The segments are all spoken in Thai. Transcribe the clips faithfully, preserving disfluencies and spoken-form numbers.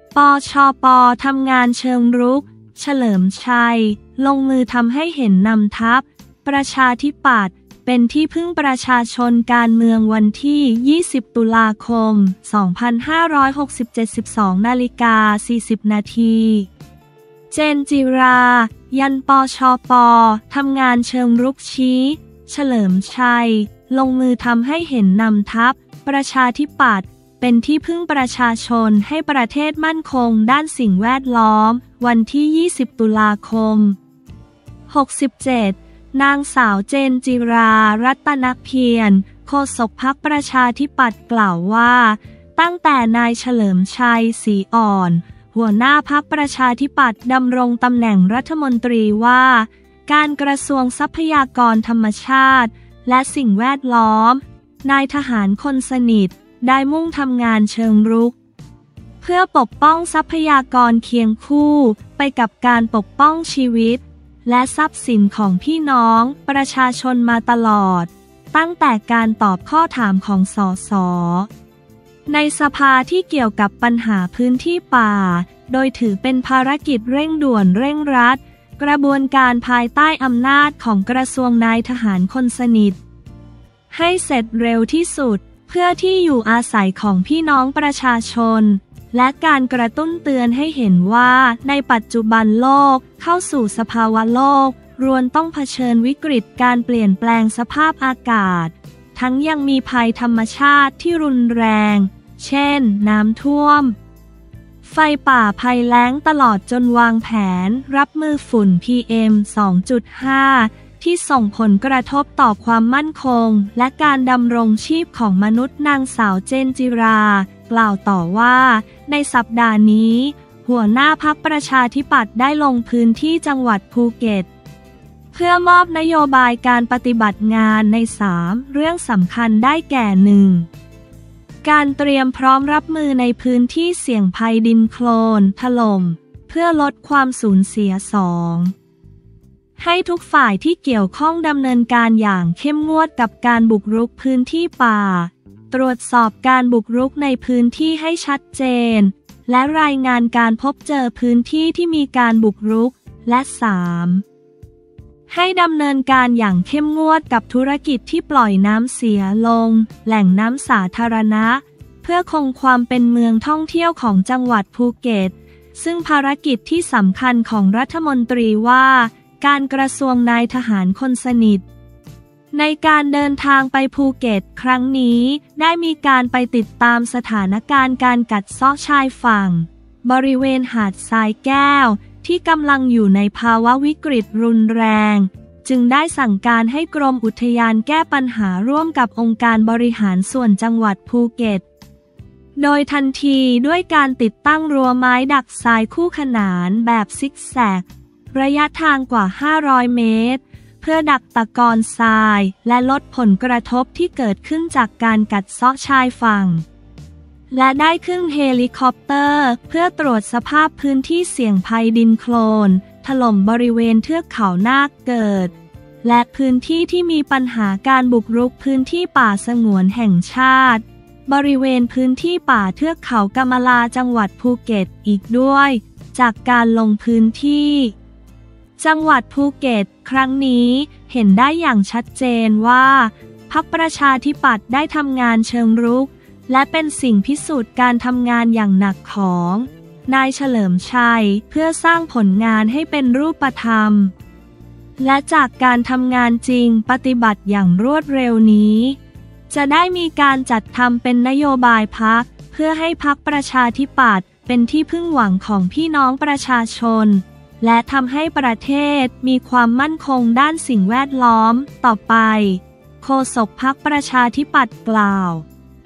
ปชป.ทำงานเชิงรุกเฉลิมชัยลงมือทำให้เห็นนำทัพประชาธิปัตย์เป็นที่พึ่งประชาชนการเมืองวันที่ยี่สิบตุลาคมสองพันห้าร้อยหกสิบเจ็ด สิบสองนาฬิกาสี่สิบนาทีเจนจิรายันปชป.ทำงานเชิงรุกชี้เฉลิมชัยลงมือทำให้เห็นนำทัพประชาธิปัตย์เป็นที่พึ่งประชาชนให้ประเทศมั่นคงด้านสิ่งแวดล้อมวันที่ยี่สิบตุลาคมหกสิบเจ็ดนางสาวเจนจิรารัตนเพียรโฆษกพรรคประชาธิปัตย์กล่าวว่าตั้งแต่นายเฉลิมชัยศรีอ่อนหัวหน้าพรรคประชาธิปัตย์ดำรงตำแหน่งรัฐมนตรีว่าการกระทรวงทรัพยากรธรรมชาติและสิ่งแวดล้อมนายทหารคนสนิทได้มุ่งทำงานเชิงรุกเพื่อปกป้องทรัพยากรเคียงคู่ไปกับการปกป้องชีวิตและทรัพย์สินของพี่น้องประชาชนมาตลอดตั้งแต่การตอบข้อถามของสสในสภาที่เกี่ยวกับปัญหาพื้นที่ป่าโดยถือเป็นภารกิจเร่งด่วนเร่งรัดกระบวนการภายใต้อำนาจของกระทรวงนายทหารคนสนิทให้เสร็จเร็วที่สุดเพื่อที่อยู่อาศัยของพี่น้องประชาชนและการกระตุ้นเตือนให้เห็นว่าในปัจจุบันโลกเข้าสู่สภาวะโลกรวนต้องเผชิญวิกฤตการเปลี่ยนแปลงสภาพอากาศทั้งยังมีภัยธรรมชาติที่รุนแรงเช่นน้ำท่วมไฟป่าภัยแล้งตลอดจนวางแผนรับมือฝุ่น พี เอ็ม สองจุดห้า ที่ส่งผลกระทบต่อความมั่นคงและการดำรงชีพของมนุษย์นางสาวเจนจิรากล่าวต่อว่าในสัปดาห์นี้หัวหน้าพรรคประชาธิปัตย์ได้ลงพื้นที่จังหวัดภูเก็ตเพื่อมอบนโยบายการปฏิบัติงานในสามเรื่องสำคัญได้แก่หนึ่งการเตรียมพร้อมรับมือในพื้นที่เสี่ยงภัยดินโคลนถล่มเพื่อลดความสูญเสียสองให้ทุกฝ่ายที่เกี่ยวข้องดำเนินการอย่างเข้มงวดกับการบุกรุกพื้นที่ป่าตรวจสอบการบุกรุกในพื้นที่ให้ชัดเจนและรายงานการพบเจอพื้นที่ที่มีการบุกรุกและสามให้ดำเนินการอย่างเข้มงวดกับธุรกิจที่ปล่อยน้ำเสียลงแหล่งน้ำสาธารณะเพื่อคงความเป็นเมืองท่องเที่ยวของจังหวัดภูเก็ตซึ่งภารกิจที่สำคัญของรัฐมนตรีว่าการกระทรวงนายทหารคนสนิทในการเดินทางไปภูเก็ตครั้งนี้ได้มีการไปติดตามสถานการณ์การกัดเซาะชายฝั่งบริเวณหาดทรายแก้วที่กำลังอยู่ในภาวะวิกฤตรุนแรงจึงได้สั่งการให้กรมอุทยานแก้ปัญหาร่วมกับองค์การบริหารส่วนจังหวัดภูเก็ตโดยทันทีด้วยการติดตั้งรั้วไม้ดักทรายคู่ขนานแบบซิกแซกระยะทางกว่าห้าร้อยเมตรเพื่อดักตะกอนทรายและลดผลกระทบที่เกิดขึ้นจากการกัดเซาะชายฝั่งและได้ขึ้นเฮลิคอปเตอร์เพื่อตรวจสภาพพื้นที่เสี่ยงภัยดินโคลนถล่มบริเวณเทือกเขานาคเกิดและพื้นที่ที่มีปัญหาการบุกรุกพื้นที่ป่าสงวนแห่งชาติบริเวณพื้นที่ป่าเทือกเขากำมะลาจังหวัดภูเก็ตอีกด้วยจากการลงพื้นที่จังหวัดภูเก็ตครั้งนี้เห็นได้อย่างชัดเจนว่าพรรคประชาธิปัตย์ได้ทำงานเชิงรุกและเป็นสิ่งพิสูจน์การทำงานอย่างหนักของนายเฉลิมชัยเพื่อสร้างผลงานให้เป็นรูปธรรมและจากการทำงานจริงปฏิบัติอย่างรวดเร็วนี้จะได้มีการจัดทำเป็นนโยบายพรรคเพื่อให้พรรคประชาธิปัตย์เป็นที่พึ่งหวังของพี่น้องประชาชนและทำให้ประเทศมีความมั่นคงด้านสิ่งแวดล้อมต่อไปโฆษกพรรคประชาธิปัตย์กล่าว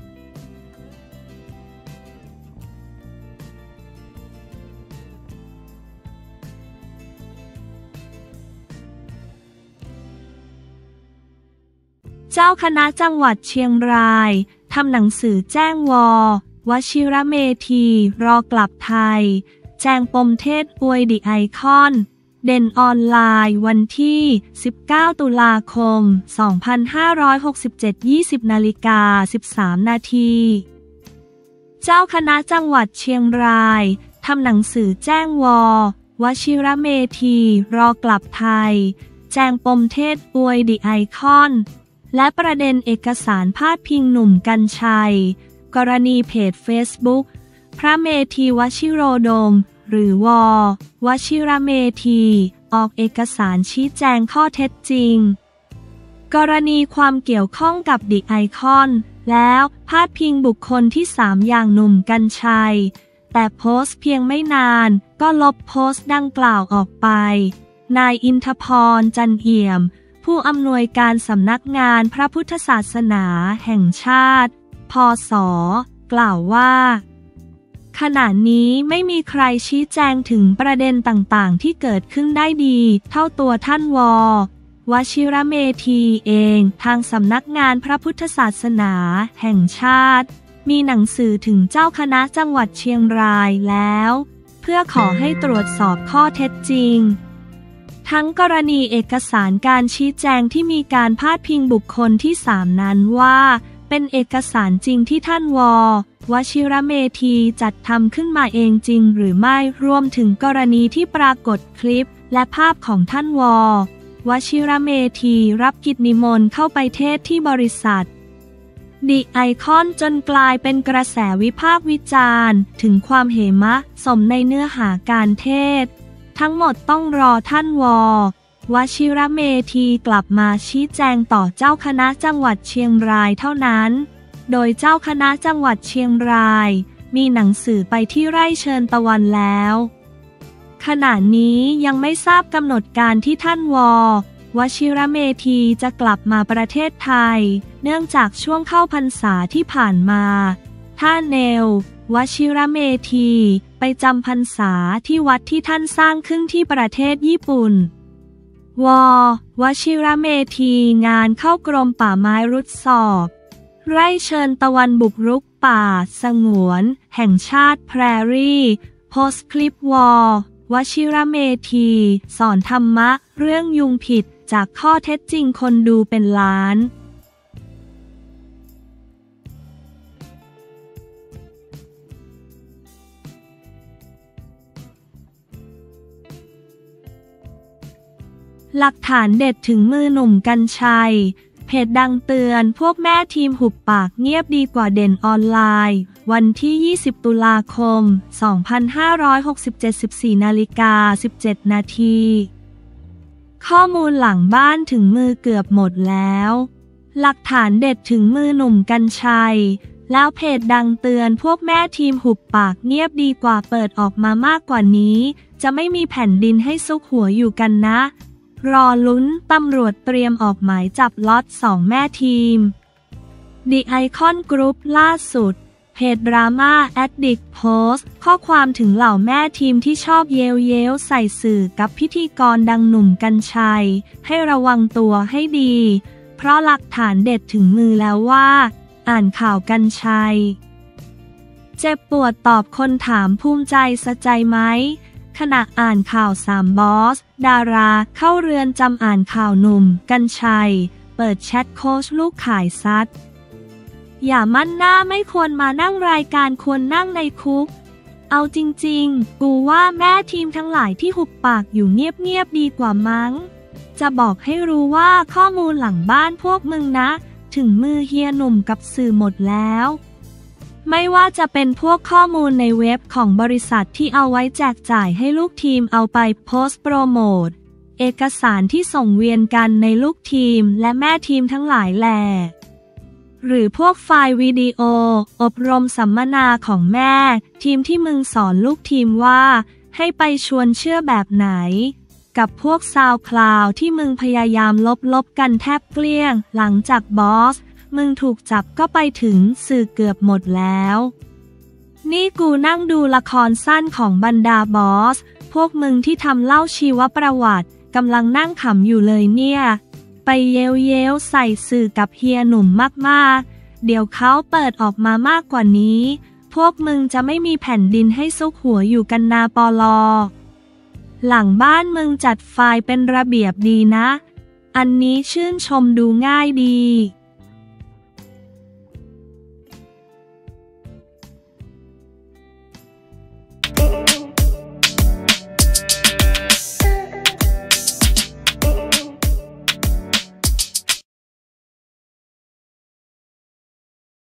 เจ้าคณะจังหวัดเชียงรายทำหนังสือแจ้งววชิรเมธีรอกลับไทยแจงปมเทศอวยดิไอคอนเด่นออนไลน์วันที่สิบเก้าตุลาคมสองพันห้าร้อยหกสิบเจ็ด ยี่สิบนาฬิกาสิบสามนาทีเจ้าคณะจังหวัดเชียงรายทำหนังสือแจ้งววชิรเมธีรอกลับไทยแจงปมเทศอวยดิไอคอนและประเด็นเอกสารพาดพิงหนุ่มกรรชัยกรณีเพจเฟซบุ๊กพระเมธีวชิโรดมหรือววชิรเมธีออกเอกสารชี้แจงข้อเท็จจริงกรณีความเกี่ยวข้องกับดิไอคอนแล้วพาดพิงบุคคลที่สามอย่างหนุ่มกรรชัยแต่โพสต์เพียงไม่นานก็ลบโพสต์ดังกล่าวออกไปนายอินทพรจันเอี่ยมผู้อำนวยการสำนักงานพระพุทธศาสนาแห่งชาติพศกล่าวว่าขณะนี้ไม่มีใครชี้แจงถึงประเด็นต่างๆที่เกิดขึ้นได้ดีเท่าตัวท่านววชิรเมธีเองทางสำนักงานพระพุทธศาสนาแห่งชาติมีหนังสือถึงเจ้าคณะจังหวัดเชียงรายแล้วเพื่อขอให้ตรวจสอบข้อเท็จจริงทั้งกรณีเอกสารการชี้แจงที่มีการพาดพิงบุคคลที่สามนั้นว่าเป็นเอกสารจริงที่ท่านววชิรเมธีจัดทำขึ้นมาเองจริงหรือไม่รวมถึงกรณีที่ปรากฏคลิปและภาพของท่านววชิรเมธีรับกิจนิมนต์เข้าไปเทศที่บริษัทดิไอคอนจนกลายเป็นกระแสวิพากษ์วิจารณ์ถึงความเหมะสมในเนื้อหาการเทศทั้งหมดต้องรอท่านววชิรเมธีกลับมาชี้แจงต่อเจ้าคณะจังหวัดเชียงรายเท่านั้นโดยเจ้าคณะจังหวัดเชียงรายมีหนังสือไปที่ไร่เชิญตะวันแล้วขณะนี้ยังไม่ทราบกำหนดการที่ท่านววชิรเมธีจะกลับมาประเทศไทยเนื่องจากช่วงเข้าพรรษาที่ผ่านมาท่านเนลวชิรเมธีไปจำพรรษาที่วัดที่ท่านสร้างขึ้นที่ประเทศญี่ปุ่นววชิรเมธีงานเข้ากรมป่าไม้รุดสอบไร่เชิญตะวันบุกรุกป่าสงวนแห่งชาติแพรรี่โพสต์คลิปววชิรเมธีสอนธรรมะเรื่องยุงผิดจากข้อเท็จจริงคนดูเป็นล้านหลักฐานเด็ดถึงมือหนุ่มกรรชัยเพจดังเตือนพวกแม่ทีมหุบปากเงียบดีกว่าเด่นออนไลน์วันที่ยี่สิบตุลาคมสองพันห้าร้อยหกสิบเจ็ด สิบสี่นาฬิกาสิบเจ็ดนาทีข้อมูลหลังบ้านถึงมือเกือบหมดแล้วหลักฐานเด็ดถึงมือหนุ่มกรรชัยแล้วเพจดังเตือนพวกแม่ทีมหุบปากเงียบดีกว่าเปิดออกมามากกว่านี้จะไม่มีแผ่นดินให้ซุกหัวอยู่กันนะรอลุ้นตำรวจเตรียมออกหมายจับล็อตสองแม่ทีมดิไอคอนกรุ๊ปล่าสุดเพจดราม่าแอดดิกโพสต์ข้อความถึงเหล่าแม่ทีมที่ชอบเย้วเย้วใส่สื่อกับพิธีกรดังหนุ่มกรรชัยให้ระวังตัวให้ดีเพราะหลักฐานเด็ดถึงมือแล้วว่าอ่านข่าวกรรชัยเจ็บปวดตอบคนถามภูมิใจสะใจไหมขณะอ่านข่าวสามบอสดาราเข้าเรือนจำอ่านข่าวหนุ่มกรรชัยเปิดแชทโค้ชลูกขายซัดอย่ามั่นหน้าไม่ควรมานั่งรายการควรนั่งในคุกเอาจริงๆกูว่าแม่ทีมทั้งหลายที่หุบปากอยู่เงียบๆดีกว่ามั้งจะบอกให้รู้ว่าข้อมูลหลังบ้านพวกมึงนะถึงมือเฮียหนุ่มกับสื่อหมดแล้วไม่ว่าจะเป็นพวกข้อมูลในเว็บของบริษัทที่เอาไว้แจกจ่ายให้ลูกทีมเอาไปโพสต์โปรโมทเอกสารที่ส่งเวียนกันในลูกทีมและแม่ทีมทั้งหลายแหล่หรือพวกไฟล์วิดีโออบรมสัมมนาของแม่ทีมที่มึงสอนลูกทีมว่าให้ไปชวนเชื่อแบบไหนกับพวกซาวคลาวที่มึงพยายามลบๆกันแทบเกลี้ยงหลังจากบอสมึงถูกจับก็ไปถึงสื่อเกือบหมดแล้วนี่กูนั่งดูละครสั้นของบรรดาบอสพวกมึงที่ทำเล่าชีวประวัติกำลังนั่งขำอยู่เลยเนี่ยไปเย้วเย้วใส่สื่อกับเฮียหนุ่มมากๆเดี๋ยวเขาเปิดออกมามากกว่านี้พวกมึงจะไม่มีแผ่นดินให้ซุกหัวอยู่กันนาปลอหลังบ้านมึงจัดไฟล์เป็นระเบียบดีนะอันนี้ชื่นชมดูง่ายดี